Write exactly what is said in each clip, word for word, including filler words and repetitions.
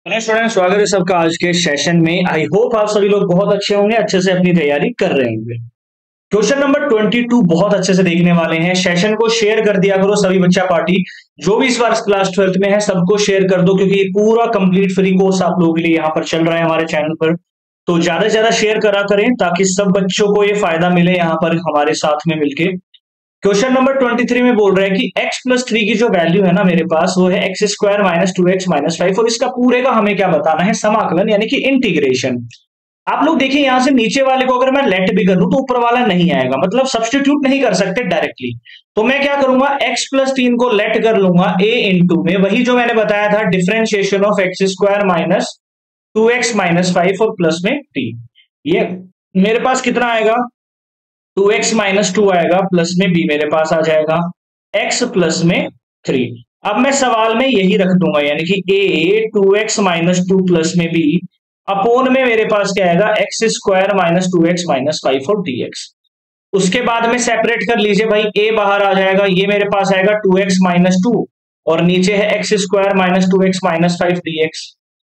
Hello student, स्वागत है सबका आज के सेशन में। आई होप आप सभी लोग बहुत अच्छे होंगे, अच्छे से अपनी तैयारी कर रहे होंगे। क्वेश्चन नंबर बाईस बहुत अच्छे से देखने वाले हैं। सेशन को शेयर कर दिया करो सभी बच्चा पार्टी, जो भी इस बार क्लास ट्वेल्थ में है सबको शेयर कर दो, क्योंकि ये पूरा कंप्लीट फ्री कोर्स आप लोगों के लिए यहाँ पर चल रहा है हमारे चैनल पर। तो ज्यादा से ज्यादा शेयर करा करें ताकि सब बच्चों को ये फायदा मिले यहाँ पर हमारे साथ में मिलके। क्वेश्चन नंबर तेईस में बोल रहा है कि x प्लस थ्री की जो वैल्यू है ना मेरे पास, वो है x square minus two x minus five, और इसका पूरे का हमें क्या बताना है, समाकलन यानी कि इंटीग्रेशन। आप लोग देखिए यहां से नीचे वाले को अगर मैं लेट भी कर दूं तो ऊपर वाला नहीं आएगा, मतलब सब्स्टिट्यूट नहीं कर सकते डायरेक्टली। तो मैं क्या करूंगा, x प्लस तीन को लेट कर लूंगा a इंटू में, वही जो मैंने बताया था differentiation of x square minus two x minus five और प्लस में t। ये मेरे पास कितना आएगा, टू एक्स माइनस टू आएगा, प्लस में b मेरे पास आ जाएगा x प्लस में थ्री। अब मैं सवाल में यही रख दूंगा, यानी कि a two x minus two plus में b अपोन में मेरे पास क्या आएगा, x square minus two x minus five और dx। उसके बाद में सेपरेट कर लीजिए भाई, a बाहर आ जाएगा, ये मेरे पास आएगा टू एक्स माइनस टू और नीचे है x square minus two x minus five dx,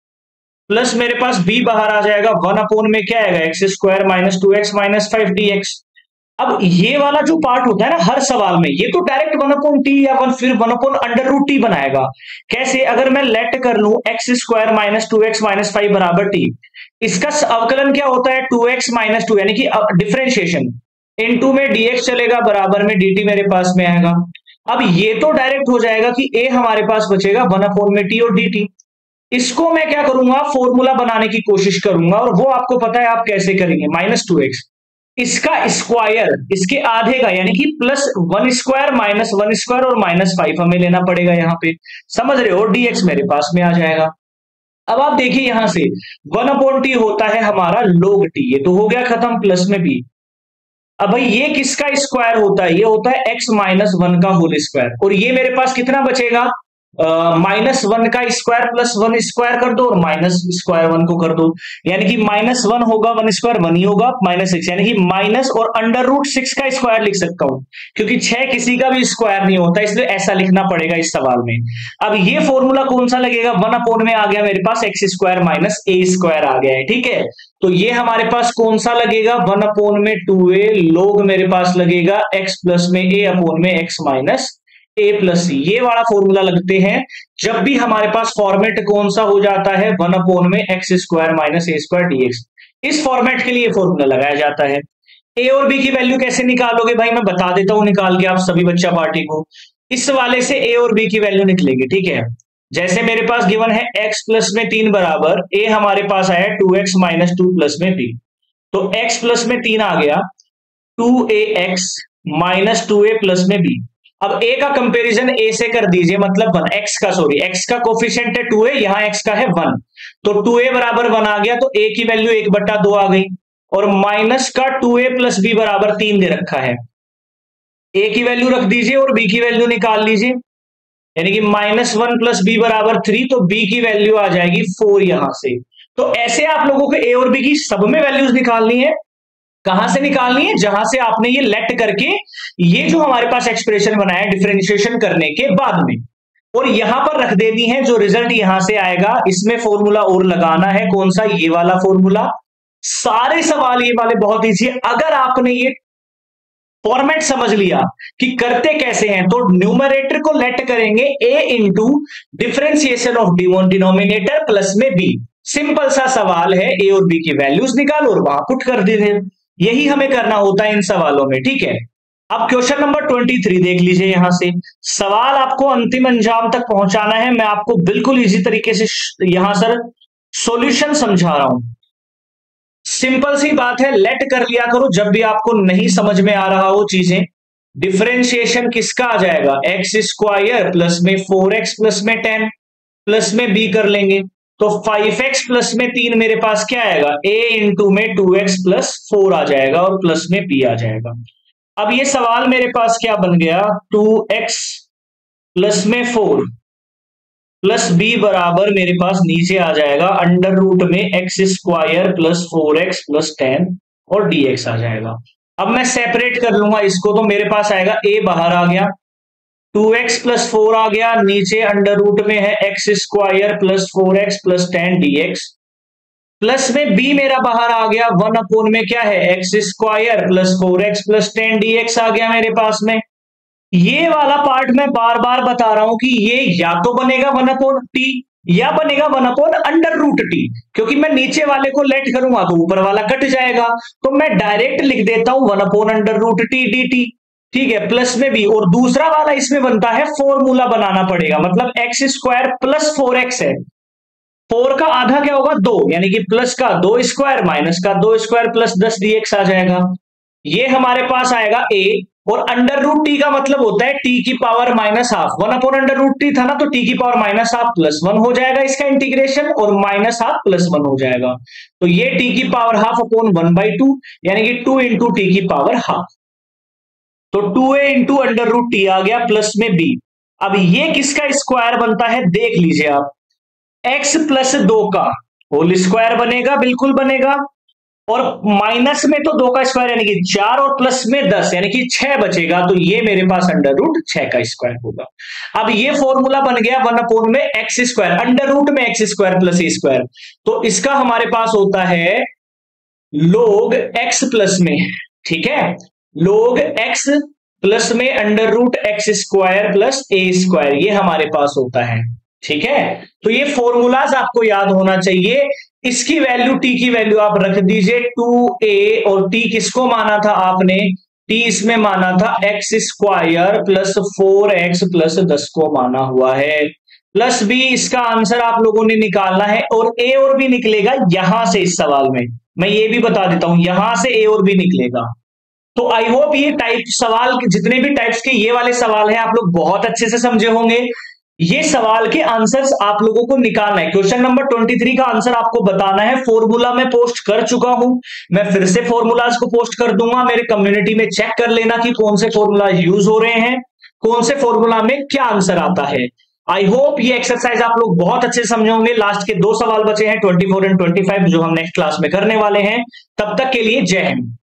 plus मेरे पास b बाहर आ जाएगा, वन अपोन में क्या आएगा, x square minus two x minus five dx। अब ये वाला जो पार्ट होता है ना हर सवाल में, ये तो डायरेक्ट वन अपॉन टी या वन फिर one upon under root t बनाएगा। कैसे, अगर मैं लेट कर लूं x square minus two x minus five बराबर टी, इसका अवकलन क्या होता है, टू एक्स माइनस टू, यानी कि डिफरेंशिएशन इनटू में dx चलेगा बराबर में dt मेरे पास में आएगा। अब ये तो डायरेक्ट हो जाएगा कि a हमारे पास बचेगा वन अपॉन में टी और dt। इसको मैं क्या करूंगा, फॉर्मूला बनाने की कोशिश करूंगा, और वो आपको पता है आप कैसे करेंगे, माइनस टू एक्स इसका स्क्वायर इसके आधे का, यानी कि plus one square minus one square और माइनस फाइव हमें लेना पड़ेगा यहाँ पे, समझ रहे हो, dx मेरे पास में आ जाएगा। अब आप देखिए यहां से वन अपॉन टी होता है हमारा लोग टी, ये तो हो गया खत्म, प्लस में b। अब भाई ये किसका स्क्वायर होता है, ये होता है एक्स माइनस वन का होल स्क्वायर, और ये मेरे पास कितना बचेगा, माइनस वन का स्क्वायर प्लस वन स्क्वायर कर दो और माइनस स्क्वायर वन को कर दो, यानी कि माइनस वन होगा, वन स्क्वायर वन ही होगा, माइनस सिक्स, यानी कि माइनस और अंडर रूट सिक्स का स्क्वायर लिख सकता हूं, क्योंकि छह किसी का भी स्क्वायर नहीं होता, इसलिए ऐसा लिखना पड़ेगा इस सवाल में। अब ये फॉर्मूला कौन सा लगेगा, वन अपोन में आ गया मेरे पास x square minus a square आ गया है, ठीक है। तो ये हमारे पास कौन सा लगेगा, वन अपोन में टू ए लोग मेरे पास लगेगा एक्स प्लस में ए अपोन में x minus a plus c, ये वाला फॉर्मूला लगते हैं जब भी हमारे पास फॉर्मेट कौन सा हो जाता है, वन अपोन में x square minus a square d x. इस फॉर्मेट के लिए फॉर्मूला लगाया जाता है। ए और बी की वैल्यू कैसे निकालोगे भाई, मैं बता देता हूं निकाल के आप सभी बच्चा पार्टी को। इस वाले से ए और बी की वैल्यू निकलेगी, ठीक है। जैसे मेरे पास गिवन है x प्लस में तीन बराबर a हमारे पास आया two x minus two plus में b, तो x प्लस में तीन आ गया, two a x minus two a plus में b। अब a का कंपैरिजन a से कर दीजिए, मतलब वन, x का सॉरी x का कोफिशिएंट है टू ए, यहाँ x का है वन, तो टू ए बराबर वन आ गया, तो a की वैल्यू एक बट्टा दो आ गई, और माइनस का टू ए प्लस बी बराबर तीन दे रखा है, a की वैल्यू रख दीजिए और b की वैल्यू निकाल लीजिए, यानी कि माइनस वन प्लस बी बराबर थ्री, तो b की वैल्यू आ जाएगी फोर यहां से। तो ऐसे आप लोगों को a और b की सब में वैल्यूज निकालनी है। कहां से निकालनी है, जहां से आपने ये लेट करके ये जो हमारे पास एक्सप्रेशन बनाया डिफरेंशिएशन करने के बाद में, और यहां पर रख देनी है, जो रिजल्ट यहां से आएगा इसमें फॉर्मूला और लगाना है, कौन सा, ये वाला फॉर्मूला। सारे सवाल ये वाले बहुत ईजी है, अगर आपने ये फॉर्मेट समझ लिया कि करते कैसे हैं, तो न्यूमरेटर को लेट करेंगे a into differentiation of denominator plus में b। सिंपल सा सवाल है, a और b की वैल्यूज निकालो और वहां पुट कर दीजिए, यही हमें करना होता है इन सवालों में, ठीक है। अब क्वेश्चन नंबर तेईस देख लीजिए, यहां से सवाल आपको अंतिम अंजाम तक पहुंचाना है, मैं आपको बिल्कुल इजी तरीके से यहां सर सॉल्यूशन समझा रहा हूं। सिंपल सी बात है, लेट कर लिया करो जब भी आपको नहीं समझ में आ रहा हो चीजें। डिफरेंशिएशन किसका आ जाएगा, एक्स स्क्वायर प्लस में फोर एक्स प्लस में टेन प्लस में बी कर लेंगे, तो फाइव एक्स प्लस में तीन मेरे पास क्या आएगा, a इंटू में टू एक्स प्लस फोर आ जाएगा और प्लस में b आ जाएगा। अब ये सवाल मेरे पास क्या बन गया, टू एक्स प्लस में फोर प्लस b बराबर मेरे पास नीचे आ जाएगा अंडर रूट में x square plus four x plus ten और dx आ जाएगा। अब मैं सेपरेट कर लूंगा इसको, तो मेरे पास आएगा a बाहर आ गया, टू एक्स प्लस फोर आ गया, नीचे अंडर रूट में है x square plus four x plus ten d x, plus में b मेरा बाहर आ गया, वन अपोन में क्या है x square plus four x plus ten d x आ गया मेरे पास में। ये वाला पार्ट मैं बार बार बता रहा हूं कि ये या तो बनेगा वन अपॉन टी या बनेगा one upon under root t, क्योंकि मैं नीचे वाले को लेट करूंगा तो ऊपर वाला कट जाएगा, तो मैं डायरेक्ट लिख देता हूं one upon under root t d t, ठीक है, प्लस में भी। और दूसरा वाला इसमें बनता है फॉर्मूला बनाना पड़ेगा, मतलब x square plus four x है, फोर का आधा क्या होगा दो, यानी कि प्लस का दो स्क्वायर माइनस का दो स्क्वायर प्लस दस डीएक्स आ जाएगा, ये हमारे पास आएगा ए। और अंडर रूट टी का मतलब होता है टी की power minus half, one upon under root t था ना, तो टी की power minus half plus one हो जाएगा इसका इंटीग्रेशन, और माइनस हाफ प्लस वन हो जाएगा, तो ये टी की power half upon one by two, यानी कि टू इंटू टी की पावर हाफ, तो two a into under root t आ गया प्लस में बी। अब ये किसका स्क्वायर बनता है देख लीजिए आप, x प्लस दो का होल स्क्वायर बनेगा, बिल्कुल बनेगा, और माइनस में तो दो का स्क्वायर यानी कि चार, और प्लस में दस यानी कि छह बचेगा, तो ये मेरे पास अंडर रूट छह का स्क्वायर होगा। अब ये फॉर्मूला बन गया वन अपोन में एक्स स्क्वायर, अंडर रूट में x square plus a square, तो इसका हमारे पास होता है लोग एक्स प्लस में, ठीक है, लोग एक्स प्लस में under root x square plus a square, ये हमारे पास होता है, ठीक है। तो ये फॉर्मूलाज आपको याद होना चाहिए, इसकी वैल्यू टी की वैल्यू आप रख दीजिए टू ए, और टी किसको माना था आपने, टी इसमें माना था x square plus four x plus दस को माना हुआ है, प्लस बी इसका आंसर आप लोगों ने निकालना है, और ए और बी निकलेगा यहां से, इस सवाल में मैं ये भी बता देता हूं, यहां से ए और बी निकलेगा। तो आई होप ये टाइप सवाल जितने भी टाइप्स के ये वाले सवाल हैं आप लोग बहुत अच्छे से समझे होंगे। ये सवाल के आंसर्स आप लोगों को निकालना है, क्वेश्चन नंबर तेईस का आंसर आपको बताना है, फॉर्मूला मैं पोस्ट कर चुका हूं, मैं फिर से फॉर्मूलाज को पोस्ट कर दूंगा, मेरे कम्युनिटी में चेक कर लेना कि कौन से फॉर्मूला यूज हो रहे हैं, कौन से फॉर्मूला में क्या आंसर आता है। आई होप ये एक्सरसाइज आप लोग बहुत अच्छे समझे होंगे। लास्ट के दो सवाल बचे हैं चौबीस एंड पच्चीस जो हम नेक्स्ट क्लास में करने वाले हैं, तब तक के लिए जय हिंद।